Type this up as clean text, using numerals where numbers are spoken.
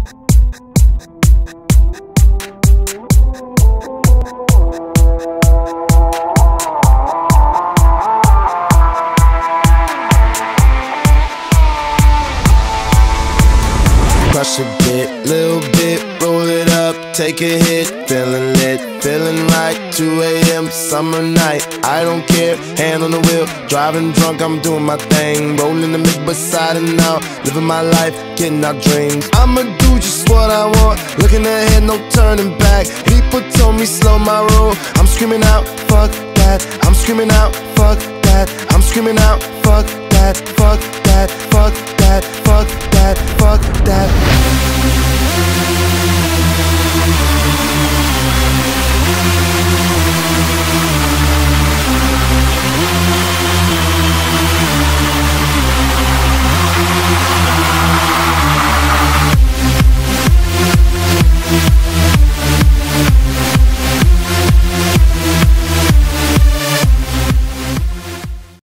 Crush a bit, little bit, roll it up, take a hit. Feeling lit, feeling right, 2 AM, summer night. I don't care, hand on the wheel, driving drunk, I'm doing my thing. Rolling the mid beside and now, living my life, getting our dreams. I'ma do just what I want, looking ahead, no turning back. People told me slow my roll, I'm screaming out, fuck that. I'm screaming out, fuck that. I'm screaming out, fuck that, fuck that, fuck that, fuck that, fuck that.